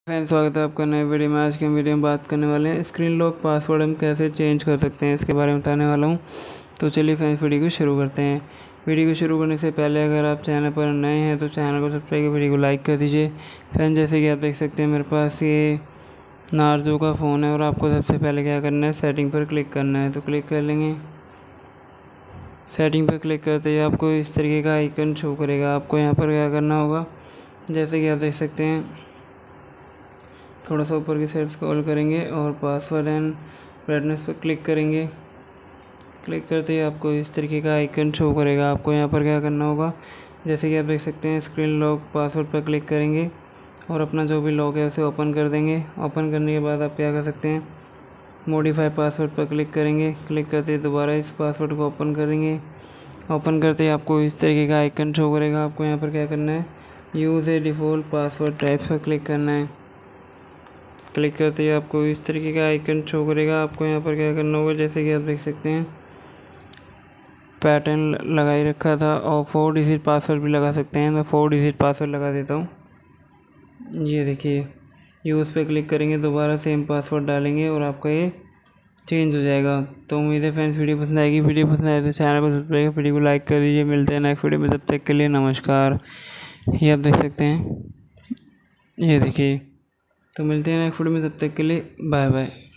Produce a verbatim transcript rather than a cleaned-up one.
Friends, स्वागत है आपका नए वीडियो में। आज के वीडियो में बात करने वाले हैं स्क्रीन लॉक पासवर्ड हम कैसे चेंज कर सकते हैं, इसके बारे में बताने वाला हूं। तो चलिए फ्रेंड्स, वीडियो को शुरू करते हैं। वीडियो को शुरू करने से पहले अगर आप चैनल पर नए हैं तो चैनल को सब्सक्राइब कर वीडियो को लाइक कर दीजिए। फ्रेंड्स, जैसे कि आप देख सकते हैं मेरे पास ये नार्जो का फ़ोन है और आपको सबसे पहले क्या करना है, सेटिंग पर क्लिक करना है। तो क्लिक कर लेंगे। सेटिंग पर क्लिक करते ही आपको इस तरीके का आइकन शो करेगा। आपको यहाँ पर क्या करना होगा, जैसे कि आप देख सकते हैं, थोड़ा सा ऊपर की साइड स्क्रॉल करेंगे और पासवर्ड एंड ब्राइटनेस पर क्लिक करेंगे। क्लिक करते ही आपको इस तरीके का आइकन शो करेगा। आपको यहाँ पर क्या करना होगा, जैसे कि आप देख सकते हैं, स्क्रीन लॉक पासवर्ड पर क्लिक करेंगे और अपना जो भी लॉक है उसे ओपन कर देंगे। ओपन करने के बाद आप क्या कर सकते हैं, मॉडिफाई पासवर्ड पर क्लिक करेंगे। क्लिक करते ही दोबारा इस पासवर्ड को ओपन करेंगे। ओपन करते ही आपको इस तरीके का आइकन शो करेगा। आपको यहाँ पर क्या करना है, use a default password types पर क्लिक करना है। क्लिक करते ही आपको इस तरीके का आइकन शो करेगा। आपको यहाँ पर क्या करना होगा, जैसे कि आप देख सकते हैं, पैटर्न लगा ही रखा था और फोर डिजिट पासवर्ड भी लगा सकते हैं। मैं फोर डिजिट पासवर्ड लगा देता हूँ। ये देखिए, यूज़ पे क्लिक करेंगे, दोबारा सेम पासवर्ड डालेंगे और आपका ये चेंज हो जाएगा। तो उम्मीद है फ्रेंड्स वीडियो पसंद आएगी। वीडियो पसंद आए तो चैनल को सब्सक्राइब, वीडियो को लाइक कर दीजिए। मिलते हैं नेक्स्ट वीडियो में, तब तक के लिए नमस्कार। ये आप देख सकते हैं, ये देखिए। तो मिलते हैं नेक्स्ट वीडियो में, तब तक के लिए बाय बाय।